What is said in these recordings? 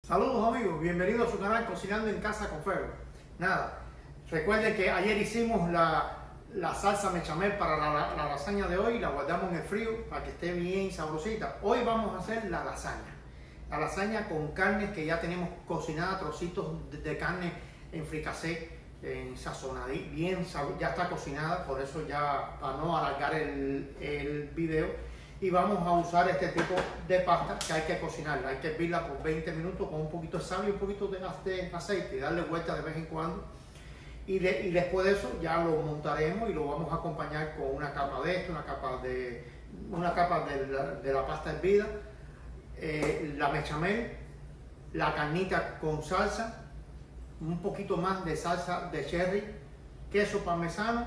Saludos amigos, bienvenidos a su canal Cocinando en Casa con Febo. Nada, recuerden que ayer hicimos la salsa bechamel para la lasaña de hoy, la guardamos en el frío para que esté bien sabrosita. Hoy vamos a hacer la lasaña con carne que ya tenemos cocinada, trocitos de carne en fricasé, en sazonadí, bien, ya está cocinada, por eso ya para no alargar el video. Y vamos a usar este tipo de pasta que hay que cocinarla, hay que hervirla por 20 minutos con un poquito de sal y un poquito de aceite y darle vuelta de vez en cuando. Y después de eso ya lo montaremos y lo vamos a acompañar con una capa de esto, una capa de la pasta hervida, la bechamel, la carnita con salsa, un poquito más de salsa de cherry, queso parmesano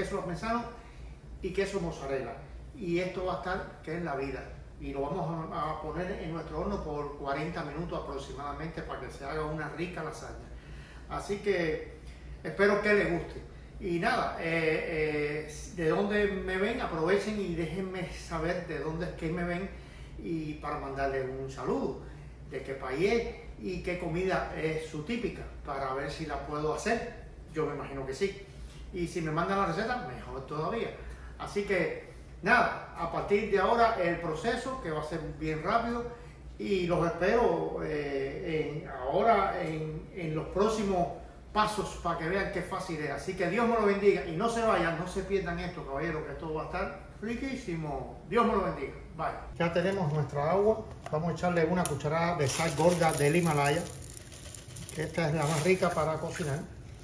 y queso mozzarella. Y esto va a estar que es la vida. Y lo vamos a poner en nuestro horno por 40 minutos aproximadamente para que se haga una rica lasaña. Así que espero que les guste. Y nada, de dónde me ven, aprovechen y déjenme saber de dónde es que me ven y para mandarles un saludo, de qué país es y qué comida es su típica, para ver si la puedo hacer. Yo me imagino que sí. Y si me mandan la receta, mejor todavía. Así que nada, a partir de ahora el proceso que va a ser bien rápido y los espero ahora en los próximos pasos para que vean qué fácil es. Así que Dios me lo bendiga y no se vayan, no se pierdan esto, caballeros, que esto va a estar riquísimo. Dios me lo bendiga. Bye. Ya tenemos nuestra agua, vamos a echarle una cucharada de sal gorda del Himalaya, que esta es la más rica para cocinar.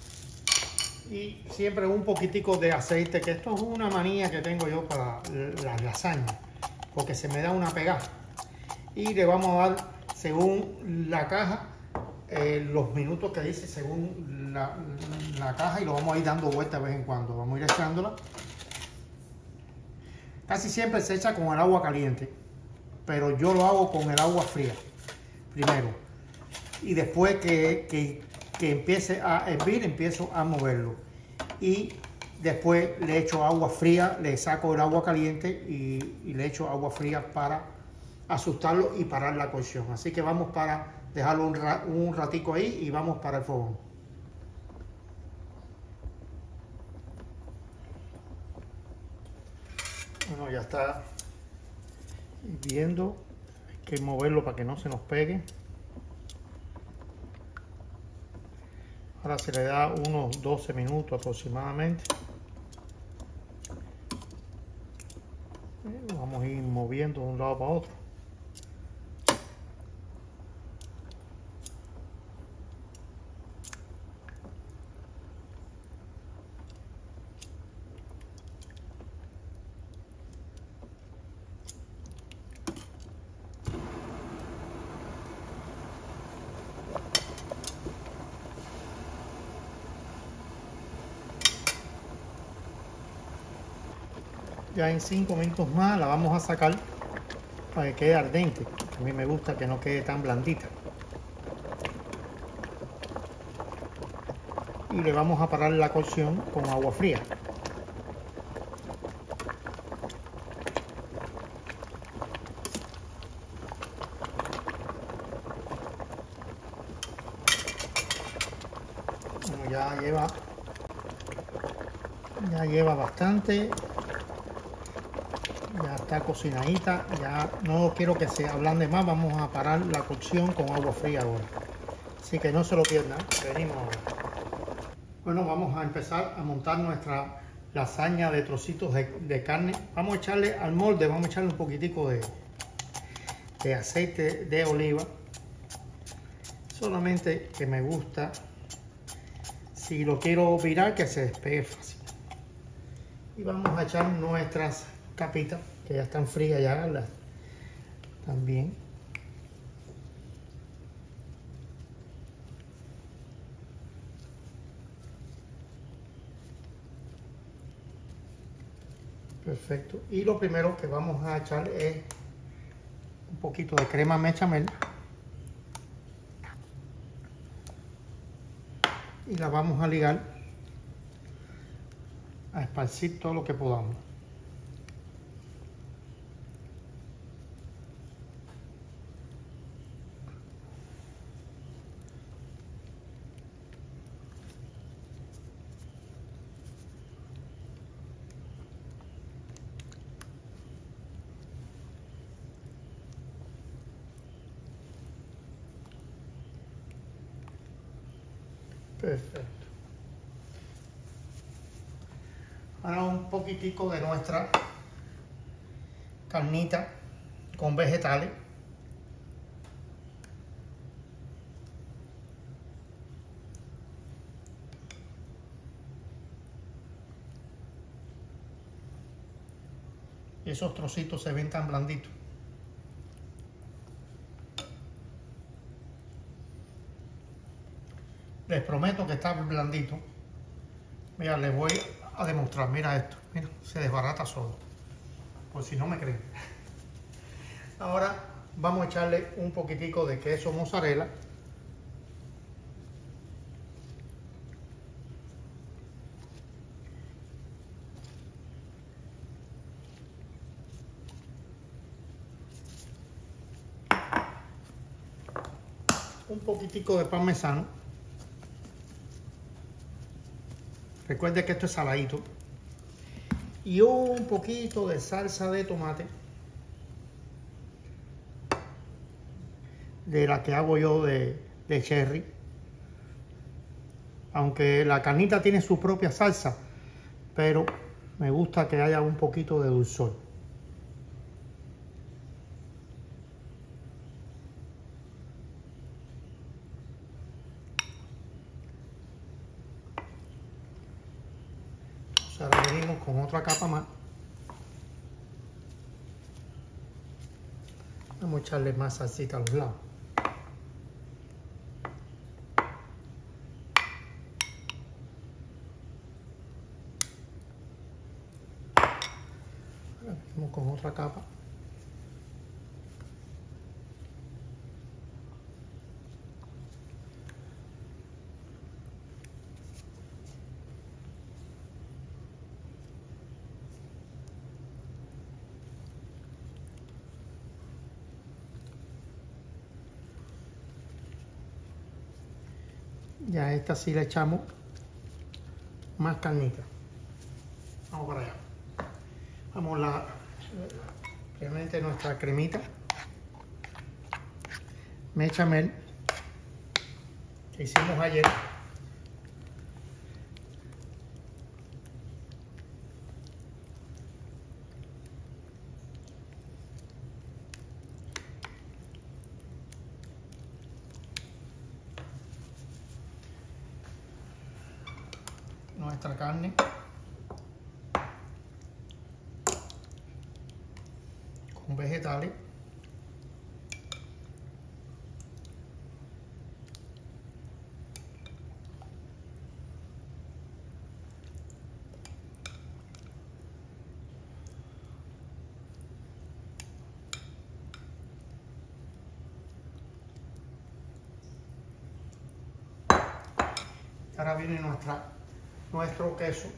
Y siempre un poquitico de aceite, que esto es una manía que tengo yo para las lasañas, porque se me da una pegada. Y le vamos a dar, según la caja, los minutos que dice según la caja, y lo vamos a ir dando vueltas de vez en cuando. Vamos a ir echándola. Casi siempre se echa con el agua caliente, pero yo lo hago con el agua fría primero. Y después que empiece a hervir, empiezo a moverlo. Y después le echo agua fría, le saco el agua caliente y le echo agua fría para asustarlo y parar la cocción. Así que vamos para dejarlo un ratico ahí y vamos para el fogón. Bueno, ya está hirviendo. Hay que moverlo para que no se nos pegue. Ahora se le da unos 12 minutos aproximadamente. Vamos a ir moviendo de un lado para otro. Ya en 5 minutos más la vamos a sacar para que quede ardente. A mí me gusta que no quede tan blandita. Y le vamos a parar la cocción con agua fría. Bueno, ya lleva bastante. Ya está cocinadita, ya no quiero que se ablande más, vamos a parar la cocción con agua fría ahora. Así que no se lo pierdan, venimos ahora. Bueno, vamos a empezar a montar nuestra lasaña de trocitos de carne. Vamos a echarle al molde, vamos a echarle un poquitico de aceite de oliva. Solamente que me gusta, si lo quiero virar, que se despegue fácil. Y vamos a echar nuestras capitas que ya están frías ya también. Perfecto. Y lo primero que vamos a echar es un poquito de crema bechamel y la vamos a ligar, a esparcir todo lo que podamos. Perfecto. Ahora un poquitico de nuestra carnita con vegetales. Esos trocitos se ven tan blanditos. Les prometo que está blandito. Mira, les voy a demostrar. Mira esto. Mira, se desbarata solo. Por si no me creen. Ahora vamos a echarle un poquitico de queso mozzarella. Un poquitico de parmesano. Recuerde que esto es saladito. Y un poquito de salsa de tomate. De la que hago yo de cherry. Aunque la carnita tiene su propia salsa, pero me gusta que haya un poquito de dulzor. Ahora venimos con otra capa más. Vamos a echarle más salsita a los lados. Ahora venimos con otra capa. Ya a esta sí le echamos más carnita. Vamos para allá. Vamos obviamente nuestra cremita bechamel que hicimos ayer. Nuestra carne con vegetales, ahora viene nuestro queso,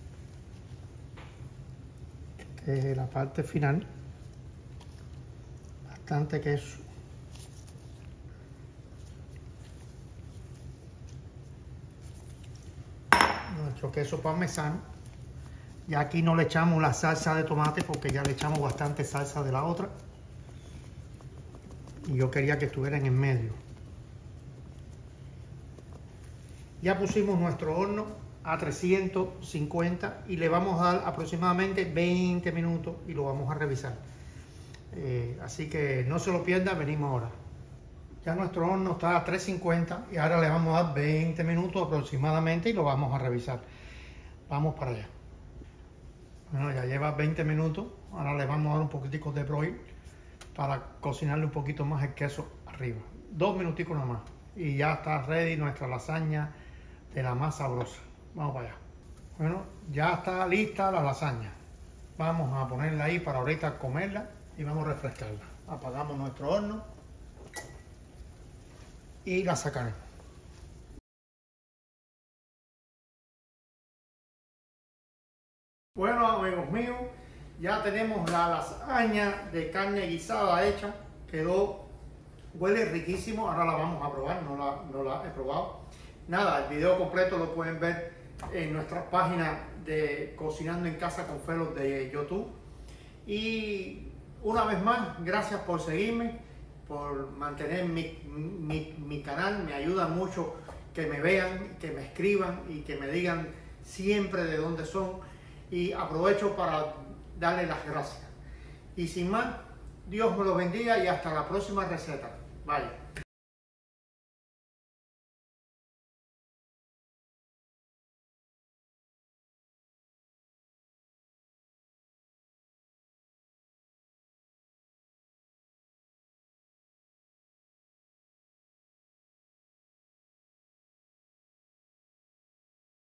que es la parte final. Bastante queso. Nuestro queso parmesano. Y aquí no le echamos la salsa de tomate porque ya le echamos bastante salsa de la otra. Y yo quería que estuvieran en medio. Ya pusimos nuestro horno a 350 y le vamos a dar aproximadamente 20 minutos y lo vamos a revisar. Así que no se lo pierda, venimos ahora. Ya nuestro horno está a 350 y ahora le vamos a dar 20 minutos aproximadamente y lo vamos a revisar. Vamos para allá. Bueno, ya lleva 20 minutos. Ahora le vamos a dar un poquitico de broil para cocinarle un poquito más el queso arriba. 2 minuticos nada más. Y ya está ready nuestra lasaña de la más sabrosa. Vamos para allá. Bueno, ya está lista la lasaña. Vamos a ponerla ahí para ahorita comerla y vamos a refrescarla. Apagamos nuestro horno y la sacaremos. Bueno, amigos míos, ya tenemos la lasaña de carne guisada hecha. Huele riquísimo. Ahora la vamos a probar, no la he probado. Nada, el video completo lo pueden ver en nuestra página de Cocinando en Casa con Felos de YouTube. Y una vez más, gracias por seguirme, por mantener mi canal. Me ayuda mucho que me vean, que me escriban y que me digan siempre de dónde son. Y aprovecho para darles las gracias. Y sin más, Dios me los bendiga y hasta la próxima receta. Bye.